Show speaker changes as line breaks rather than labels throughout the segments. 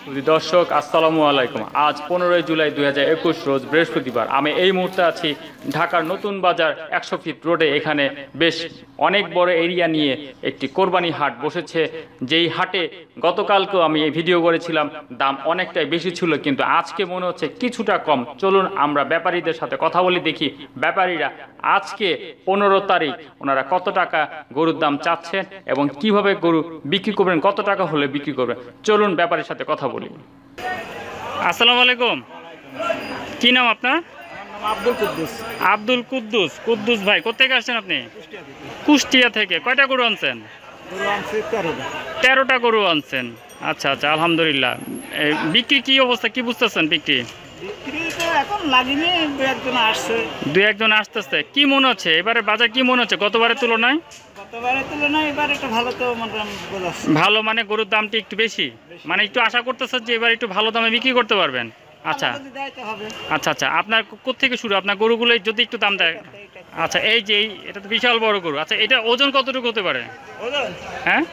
দর্শক আসসালামু আলাইকুম। আজ 15 জুলাই 2021 রোজ বৃহস্পতিবার। আমি এই মুহূর্তে আছি ঢাকার নতুন বাজার 100 ফিট রোডে। এখানে বেশ অনেক বড় এরিয়া নিয়ে একটি কোরবানি হাট বসেছে, যেই হাটে গতকালকেও আমি এই ভিডিও করেছিলাম, দাম অনেকটাই বেশি ছিল, কিন্তু আজকে মনে হচ্ছে কিছুটা কম। চলুন আমরা ব্যাপারীদের সাথে কথা বলে দেখি ব্যাপারীরা আজকে 15 তারিখ ওনারা কত টাকা গরুর দাম চাচ্ছেন এবং কিভাবে গরু বিক্রি করবেন, কত টাকা হলে বিক্রি করবেন। চলুন ব্যাপারীর সাথে কথা বলি। আসসালামু আলাইকুম, কি নাম আপনার?
আব্দুল কুদ্দুস।
আব্দুল কুদ্দুস। কুদ্দুস ভাই কোথেকে আসছেন আপনি? কুষ্টিয়া থেকে। কয়টা গরু আনছেন? 13টা গরু আনছেন। আচ্ছা আচ্ছা, আলহামদুলিল্লাহ। বিক্রি কি অবস্থা, কি বুঝতেছেন বিক্রি?
এখন লাগেনি, দু একজন আসতেছে।
কি মনে হচ্ছে এবারে বাজার, কি মনে হচ্ছে গতবারের তুলনায়?
এবার একটু ভালো, তো
ভালো মানে গরুর দামটি একটু বেশি, মানে একটু আশা করতেছে যে এবার একটু ভালো দামে বিক্রি করতে পারবেন। আচ্ছা আচ্ছা আচ্ছা, আপনার কোত্থেকে শুরু? আপনার গরুগুলো যদি একটু দাম দেয়। আচ্ছা, এই যে এটা তো বিশাল বড় গরু। আচ্ছা, এটা ওজন কতটুকু হতে পারে? হ্যাঁ,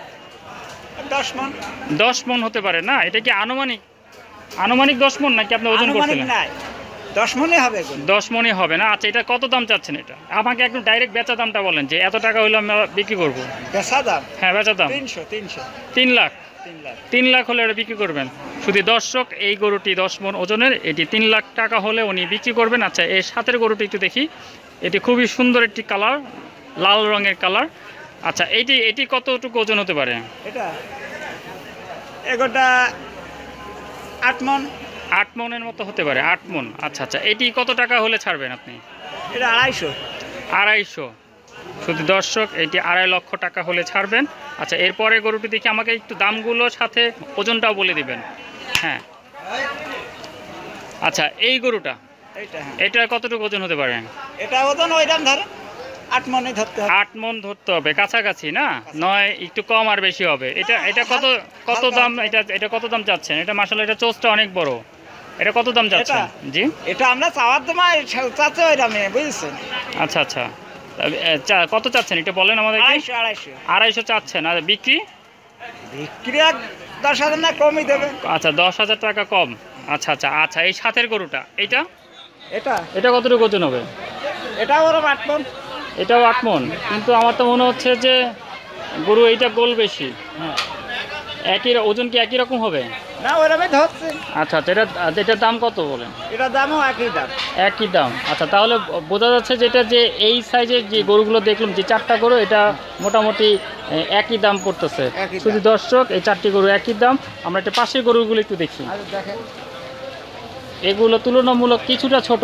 10 মণ হতে পারে না? এটা কি আনুমানিক 10 মণ নাকি আপনি ওজন করছিলেন?
10 মণই হবে।
10 মণই হবে না? আচ্ছা, এটা কত দাম চাচ্ছেন? এটা আমাকে একদম ডাইরেক্ট বেচা দামটা বলেন, যে এত টাকা হইলে আমরা বিক্রি করবো।
বেচা দাম?
হ্যাঁ, বেচা দাম 3 লাখ। 3 লাখ হলে এটা বিক্রি করবেন। শুধু দর্শক, এই গরুটি 10 মণ ওজনের, এটি 3 লাখ টাকা হলে উনি বিক্রি করবেন। আচ্ছা, এর সাথের গরুটি একটু দেখি। এটি খুবই সুন্দর একটি কালার, লাল রঙের কালার। আচ্ছা, এটি কতটুকু ওজন হতে পারে?
এটা এগোটা 8 মণ।
8 মণের মতো হতে পারে, 8 মণ। আচ্ছা আচ্ছা, এটি কত টাকা হলে ছাড়বেন আপনি?
এটা
250। শুধু দর্শক, এটি 2.5 লক্ষ টাকা হলে ছাড়বেন। আচ্ছা, এরপরে গরুটি দেখি, আমাকে একটু দামগুলোর সাথে ওজনটাও বলে দিবেন। হ্যাঁ, আচ্ছা, এই গরুটা এটা কতটুকু ওজন হতে পারে?
এটা ওজন ওই দাম ধরে 8 মণই ধরতে হবে।
8 মণ ধরতে হবে, কাছাকাছি না, নয় একটু কম আর বেশি হবে। এটা কত দাম? এটা কত দাম চাচ্ছেন? এটা মাশাআল্লাহ, এটা চোচটা অনেক বড়। এটা কত দাম চাচ্ছেন? জি,
এটা আমরা চাওয়ার দাম চাচ্ছে ওই দামে, বুঝছেন?
আচ্ছা আচ্ছা, কত চাচ্ছেন এটা বলেন আমাদের। 250 চাচ্ছেন। আর বিক্রি
10,000 না কমই দেবে।
আচ্ছা, 10,000 টাকা কম। আচ্ছা আচ্ছা আচ্ছা, এই সাথের গরুটা এটা কতটুকু ওজন হবে?
এটা ওরকম 8 মণ।
এটাও 8 মণ, কিন্তু আমার তো মনে হচ্ছে যে গরু এইটা গোল বেশি।
হ্যাঁ,
একই ওজন কি একই রকম হবে?
না, ওরকমই ধরছে।
আচ্ছা আচ্ছা, এটার দাম কত বলেন?
এটার দামও একই দাম।
আচ্ছা, তাহলে বোঝা যাচ্ছে যেটা, যে এই সাইজের যে গরুগুলো দেখলাম, যে 4টা গরু, এটা মোটামুটি একই দাম পড়তেছে। শুধু দর্শক, এই 4টি গরু একই দাম। আমরা একটা পাশের গরুগুলো একটু দেখি। এগুলো তুলনামূলক কিছুটা ছোট।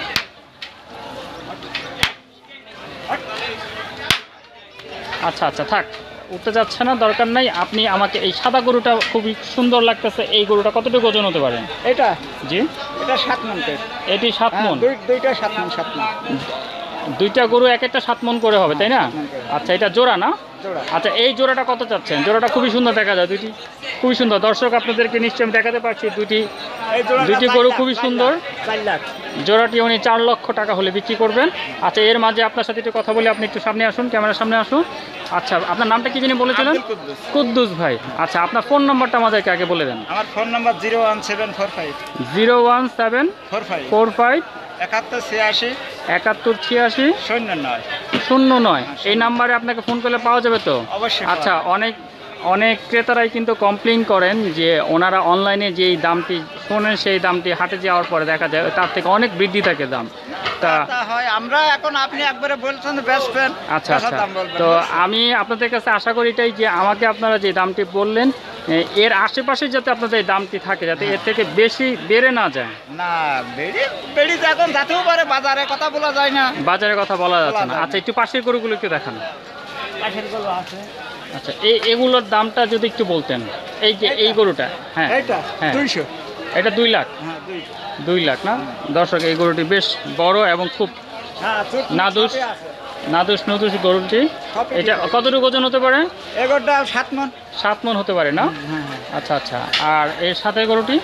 আচ্ছা আচ্ছা, থাক, উঠতে যাচ্ছে না, দরকার নাই। আপনি আমাকে এই সাদা গরুটা খুবই সুন্দর লাগতেছে, এই গরুটা কতটুকু ওজন হতে পারে?
এটা
জি,
এটা 7 মণ।
এটি 7 মণ।
দুইটা 7 মণ। 7 মণ,
দুইটা গরু এক একটা 7 মণ করে হবে, তাই না? আচ্ছা, এটা জোড়া না? আচ্ছা, এই জোড়াটা কত চাচ্ছেন? জোড়াটা খুবই সুন্দর দেখা যায়, দুইটি খুবই সুন্দর। দর্শক, আপনাদেরকে নিশ্চয়ই আমি দেখাতে পারছি, দুইটি গরু খুবই সুন্দর।
4 লাখ
জোড়াটি উনি 4 লক্ষ টাকা হলে বিক্রি করবেন। আচ্ছা, এর মাঝে আপনার সাথে একটু কথা বলি, আপনি একটু সামনে আসুন, ক্যামেরার সামনে আসুন। আচ্ছা, আপনার নামটা কি জানি বলেছিলেন? কুদ্দুস ভাই। আচ্ছা, আপনার ফোন নাম্বারটা আমাদেরকে আগে বলে দেন।
আমার ফোন নাম্বার 01745
01745
7186
09। এই নাম্বারে আপনাকে ফোন করলে পাওয়া যাবে তো?
অবশ্যই।
আচ্ছা, অনেক ক্রেতারাই কিন্তু কমপ্লেন করেন যে ওনারা অনলাইনে যেই দামটি শোনেন, সেই দামটি হাটে যাওয়ার পরে দেখা যায় তার থেকে অনেক বৃদ্ধি থাকে দাম। তা
হয়, আমরা এখন আপনি একবারে বলছেন বেস্ট ফ্রেন্ড।
আচ্ছা আচ্ছা, তো আমি আপনাদের কাছে আশা করি এটাই, যে আমাকে আপনারা যে দামটি বললেন, এর আশেপাশে যাতে আপনাদের এই দামটি থাকে, যাতে এর থেকে বেশি বেড়ে না যায়।
না, বেড়ে তো এখন যাতেও পারে, বাজারে কথা বলা যায় না।
বাজারে কথা বলা যাচ্ছে না। আচ্ছা, একটু পাশের গরুগুলো একটু দেখান।
পাশের গরু আছে।
আচ্ছা, এগুলোর দামটা যদি একটু বলতেন। এই যে এই গরুটা, হ্যাঁ,
হ্যাঁ 200।
এটা 2 লাখ।
হ্যাঁ,
2 লাখ না? দর্শক, এই গরুটি বেশ বড় এবং খুব নাদুস গরুটি। এটা কতটুকু ওজন হতে পারে?
এগোটা 7 মণ।
7 মণ হতে পারে না? আচ্ছা আচ্ছা, আর এর সাথে গরুটি?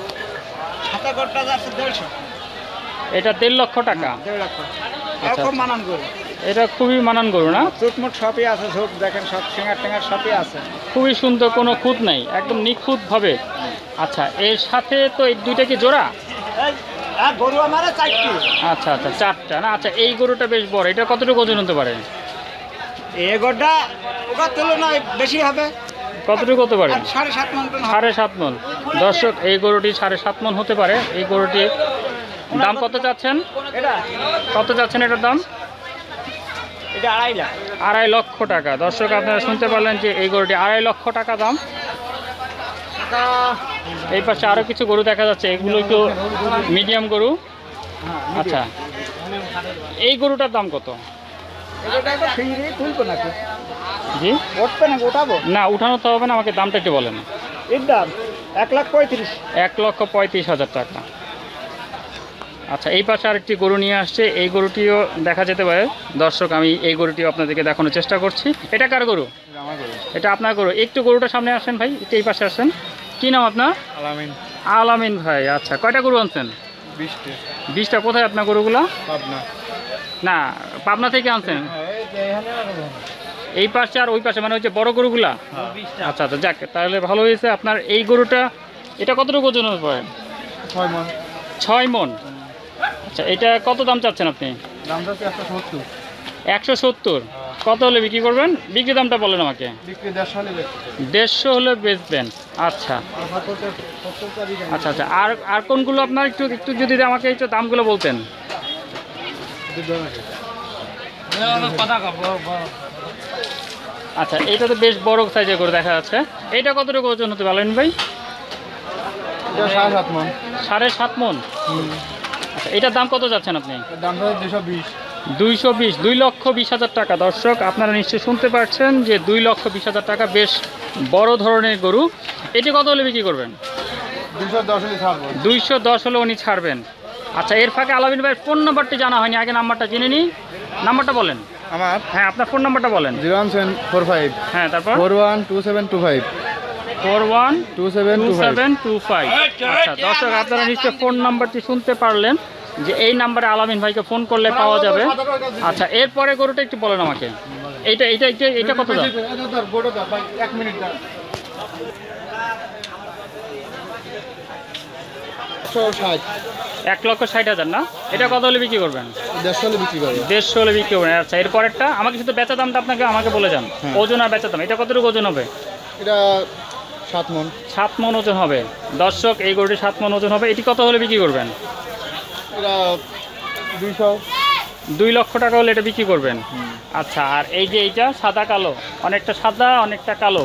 এটা 1.5 লক্ষ টাকা।
1.5 লক্ষ।
আচ্ছা,
মানান গরু।
এটা খুবই মানান গরু না?
চুটমুট সবই আছে, ঝোপ দেখেন, সব সিঙ্গার টেঙ্গার সবই আছে।
খুবই সুন্দর, কোনো খুঁত নাই, একদম নিখুঁত ভাবে আচ্ছা, এর সাথে তো এই দুইটা কি জোড়া?
গরু আমার 4টি।
আচ্ছা আচ্ছা, 4টা না। আচ্ছা, এই গরুটা বেশ বড়, এটা কতটুকু ওজন হতে পারে?
এই গরুটা ওটার তুলনায় বেশি হবে।
কতটুকু হতে পারে?
7.5 মণ হবে।
7.5 মণ। দর্শক, এই গরুটি 7.5 মণ হতে পারে। এই গরুটি দাম কত চাচ্ছেন?
এটা
কত চাচ্ছেন এটার দাম?
এটা 2.5 লাখ।
2.5 লক্ষ টাকা। দর্শক, আপনারা শুনতে পারলেন যে এই গরুটি 2.5 লক্ষ টাকা দাম। এই পাশে আরও কিছু গরু দেখা যাচ্ছে, এগুলো একটু মিডিয়াম গরু। আচ্ছা, এই গরুটার দাম কত?
এটা তো ফিরে তুলবো নাকি?
জি,
উঠবে না ওঠাবো?
না, উঠানো তো হবে না, আমাকে দামটা একটু বলেন।
এর দাম 1,35,000।
1,35,000 টাকা। আচ্ছা, এই পাশে আরেকটি গরু নিয়ে আসছে, এই গরুটিও দেখা যেতে পারে। দর্শক, আমি এই গরুটিও আপনাদেরকে দেখানোর চেষ্টা করছি। এটা কার গরু? এটা আপনার গরু। একটু গরুটা সামনে আসেন ভাই, একটু এই পাশে আসেন। কি নাম আপনার?
আলামিন।
আলামিন ভাই। আচ্ছা, কয়টা গরু আনছেন?
20টা।
20টা। কোথায় আপনার গরুগুলো?
পাবনা।
না, পাবনা থেকে আনছেন? এই পাশে আর ওই পাশে, মানে ওই যে বড় গরুগুলা? আচ্ছা আচ্ছা, যাক, তাহলে ভালো হয়েছে। আপনার এই গরুটা, এটা কতটুকু ওজন হতে পারে?
6 মণ।
6 মণ। আচ্ছা, এটা কত দাম চাচ্ছেন আপনি?
দাম যাচ্ছে 170।
170। কত হলে বিক্রি করবেন? বিক্রি দামটা বলেন আমাকে।
বিক্রি 150 হলে বেচবো।
150 হলে বেচবেন। আচ্ছা আচ্ছা আচ্ছা, আর কোনগুলো আপনার একটু একটু যদি আমাকে একটু দামগুলো বলতেন। আচ্ছা, এটা তো বেশ বড় সাইজের করে দেখা যাচ্ছে। এটা কতটুকু ওজন হতে পারলেন ভাই?
এটা 7.5 মণ।
7.5 মণ। আচ্ছা, এটার দাম কত যাচ্ছেন আপনি?
দাম হচ্ছে 220।
220। 2,20,000 টাকা। দর্শক, আপনারা নিশ্চয়ই শুনতে পাচ্ছেন যে 2,20,000 টাকা, বেশ বড় ধরনের গরু। এটি কত হলে বিক্রি করবেন?
210 হলে ছাড়বো।
210 হলে উনি ছাড়বেন। আচ্ছা, এর ফাঁকে আলামিন ভাইয়ের ফোন নাম্বারটি জানা হয়নি, আগে নাম্বারটা জেনে নিই। নাম্বারটা বলেন।
আমার
হ্যাঁ, আপনার ফোন নাম্বারটা বলেন।
01745
হ্যাঁ, তারপর
412725
412725। আচ্ছা, দর্শক, আপনারা নিশ্চয়ই ফোন নাম্বারটি শুনতে পারলেন যে এই নাম্বারে আলামিন ভাইকে ফোন করলে পাওয়া যাবে। আচ্ছা, এরপরে গরুটা একটু বলেন আমাকে। এইটা এইটা এইটা এটা কত দাম?
1 মিনিট দাও। 160।
1,60,000 না? এটা কত হলে বিক্রি করবেন?
150 হলে বিক্রি করবো।
150 হলে বিক্রি করবেন। আচ্ছা, এরপরেরটা আমাকে শুধু বেচা দামটা আমাকে বলে যান। ওজন আর বেচা দাম, এটা কতটুকু ওজন হবে?
এটা 7 মণ।
7 মণ ওজন হবে। দর্শক, এই গরুটি 7 মণ ওজন হবে। এটি কত হলে বিক্রি করবেন?
এটা 200।
2 লক্ষ টাকা হলে এটা বিক্রি করবেন। আচ্ছা, আর এই যে এইটা সাদা কালো, অনেকটা সাদা অনেকটা কালো,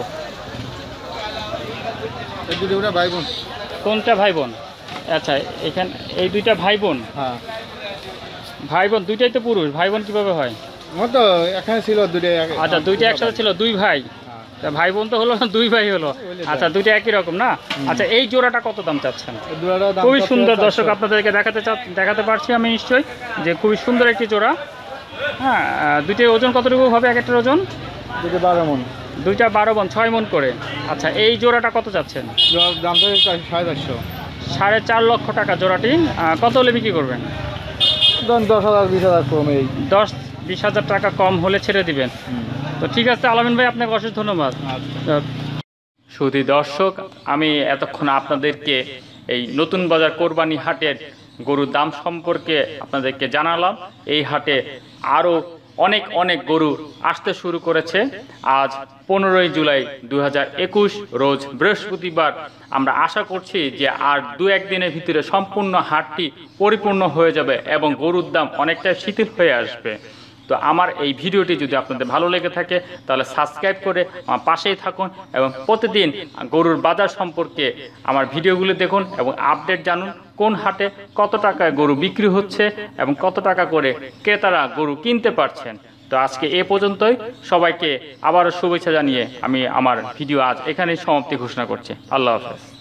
এই দুটো ভাই বোন।
কোনটা ভাই বোন? আচ্ছা, এখানে এই দুইটা ভাই বোন।
হ্যাঁ,
ভাই বোন দুইটাই তো পুরুষ, ভাই বোন কিভাবে হয়?
আমার তো এখানে ছিল দুটো।
আচ্ছা, দুইটা একসাথে ছিল, 2 ভাই। তা ভাই বোন তো হলো না, 2 ভাই হলো। আচ্ছা, দুইটা একই রকম না? আচ্ছা, এই জোড়াটা কত দাম চাচ্ছেন? খুবই সুন্দর। দর্শক, আপনাদেরকে দেখাতে পারছি আমি নিশ্চয়ই যে খুবই সুন্দর একটি জোড়া। হ্যাঁ, দুইটার ওজন কতটুকু হবে? এক একটার ওজন
12 মণ।
দুইটা 12 মণ, 6 মণ করে। আচ্ছা, এই জোড়াটা কত চাচ্ছেন?
দাম তো 450।
4.5 লক্ষ টাকা জোড়াটি। কত হলে বিক্রি করবেন?
10,000-20,000 কম। এই
10-20,000 টাকা কম হলে ছেড়ে দিবেন। তো ঠিক আছে আলামিন ভাই, আপনাকে অশেষ ধন্যবাদ। সুধী দর্শক, আমি এতক্ষণ আপনাদেরকে এই নতুন বাজার কোরবানি হাটের গরুর দাম সম্পর্কে আপনাদেরকে জানালাম। এই হাটে আরও অনেক অনেক গরু আসতে শুরু করেছে। আজ 15ই জুলাই 2021 রোজ বৃহস্পতিবার। আমরা আশা করছি যে আর 2-1 দিনের ভিতরে সম্পূর্ণ হাটটি পরিপূর্ণ হয়ে যাবে এবং গরুর দাম অনেকটা শিথিল হয়ে আসবে। তো আমার এই ভিডিওটি যদি আপনাদের ভালো লেগে থাকে তাহলে সাবস্ক্রাইব করে আমার পাশেই থাকুন এবং প্রতিদিন গরুর বাজার সম্পর্কে আমার ভিডিওগুলো দেখুন এবং আপডেট জানুন, কোন হাটে কত টাকায় গরু বিক্রি হচ্ছে এবং কত টাকা করে ক্রেতারা গরু কিনতে পারছেন। তো আজকে এ পর্যন্তই। সবাইকে আবারও শুভেচ্ছা জানিয়ে আমি আমার ভিডিও আজ এখানেই সমাপ্তি ঘোষণা করছি। আল্লাহ হাফেজ।